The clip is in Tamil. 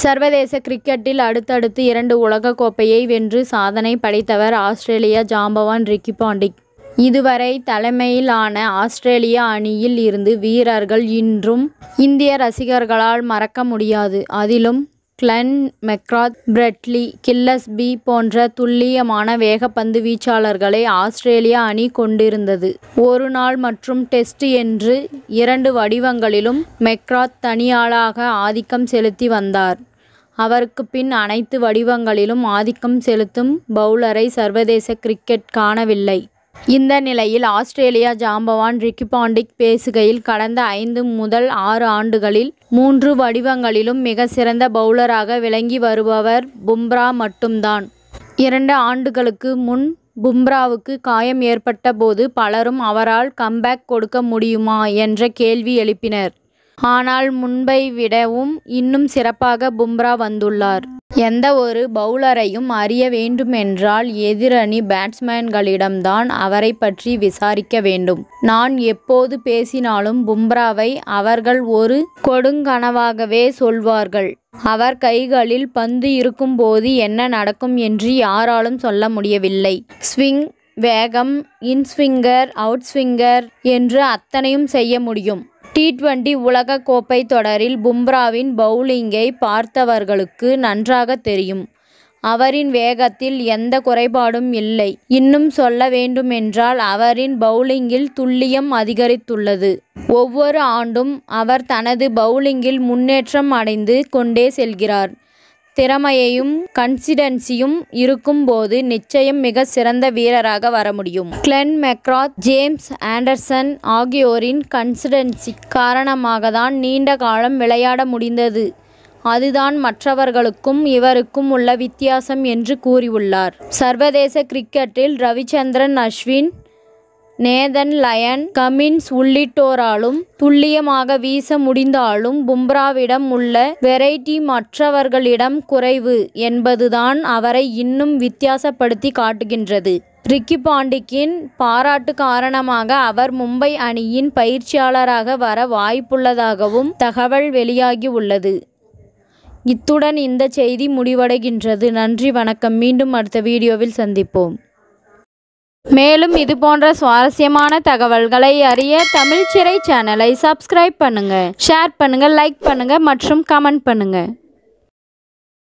சர்வதேச கிரிக்கெட்டில் அடுத்தடுத்து 2 உலகக்கோப்பையை வென்று சாதனை படைத்தவர் ஆஸ்திரேலிய ஜாம்பவான் ரிக்கி பாண்டிங். இதுவரை தலைமையிலான ஆஸ்திரேலிய அணியில் இருந்து வீரர்கள் இன்றும் இந்திய ரசிகர்களால் மறக்க முடியாது. அதிலும் கிளென் மெக்ராத், பிரெட்லி கில்லஸ்பி போன்ற துல்லியமான வேகப்பந்து வீச்சாளர்களை ஆஸ்திரேலிய அணி கொண்டிருந்தது. ஒருநாள் மற்றும் டெஸ்ட் என்று 2 வடிவங்களிலும் மெக்ராத் தனியாளாக ஆதிக்கம் செலுத்தி வந்தார். அவருக்கு பின் அனைத்து வடிவங்களிலும் ஆதிக்கம் செலுத்தும் பவுலரை சர்வதேச கிரிக்கெட் காணவில்லை. இந்த நிலையில் ஆஸ்திரேலிய ஜாம்பவான் ரிக்கி பாண்டிங் பேசுகையில், கடந்த 5 முதல் 6 ஆண்டுகளில் 3 வடிவங்களிலும் மிக சிறந்த பவுலராக விளங்கி வருபவர் பும்ரா மட்டும்தான். 2 ஆண்டுகளுக்கு முன் பும்ராவுக்கு காயம் ஏற்பட்ட போது பலரும் அவரால் கம்பேக் கொடுக்க முடியுமா என்ற கேள்வி எழுப்பினர். ஆனால் முன்பை விடவும் இன்னும் சிறப்பாக பும்ரா வந்துள்ளார். எந்த ஒரு பவுலரையும் அறிய வேண்டுமென்றால் எதிரணி பேட்ஸ்மேன்களிடம்தான் அவரை பற்றி விசாரிக்க வேண்டும். நான் எப்போது பேசினாலும் பும்ராவை அவர்கள் ஒரு கொடுங்கனவாகவே சொல்வார்கள். அவர் கைகளில் பந்து இருக்கும்போது என்ன நடக்கும் என்று யாராலும் சொல்ல முடியவில்லை. ஸ்விங், வேகம், இன்ஸ்விங்கர், அவுட்ஸ்விங்கர் என்று அத்தனையும் செய்ய முடியும். T20 உலக கோப்பை தொடரில் பும்ராவின் பவுலிங்கை பார்த்தவர்களுக்கு நன்றாக தெரியும். அவரின் வேகத்தில் எந்த குறைபாடும் இல்லை. இன்னும் சொல்ல வேண்டுமென்றால் அவரின் பவுலிங்கில் துல்லியம் அதிகரித்துள்ளது. ஒவ்வொரு ஆண்டும் அவர் தனது பவுலிங்கில் முன்னேற்றம் அடைந்து கொண்டே செல்கிறார். திறமையும் கன்சிஸ்டன்சியும் இருக்கும் போது நிச்சயம் மிக சிறந்த வீரராக வர முடியும். கிளென் மெக்ராத், ஜேம்ஸ் ஆண்டர்சன் ஆகியோரின் கன்சிஸ்டன்சி காரணமாக தான் நீண்ட காலம் விளையாட முடிந்தது. அதுதான் மற்றவர்களுக்கும் இவருக்கும் உள்ள வித்தியாசம் என்று கூறியுள்ளார். சர்வதேச கிரிக்கெட்டில் Ravichandran Ashwin, Nathan Lyon, Cummins உள்ளிட்டோராலும் துல்லியமாக வீச முடிந்தாலும் பும்ராவிடம் உள்ள வெரைட்டி மற்றவர்களிடம் குறைவு என்பதுதான் அவரை இன்னும் வித்தியாசப்படுத்தி காட்டுகின்றது. ரிக்கி பாண்டிங்கின் பாராட்டு காரணமாக அவர் மும்பை அணியின் பயிற்சியாளராக வர வாய்ப்புள்ளதாகவும் தகவல் வெளியாகி உள்ளது. இத்துடன் இந்த செய்தி முடிவடைகின்றது. நன்றி, வணக்கம். மீண்டும் அடுத்த வீடியோவில் சந்திப்போம். மேலும் இதுபோன்ற சுவாரஸ்யமான தகவல்களை அறிய தமிழ் சிறை சேனலை சப்ஸ்கிரைப் பண்ணுங்க, ஷேர் பண்ணுங்க, லைக் பண்ணுங்க மற்றும் கமெண்ட் பண்ணுங்க.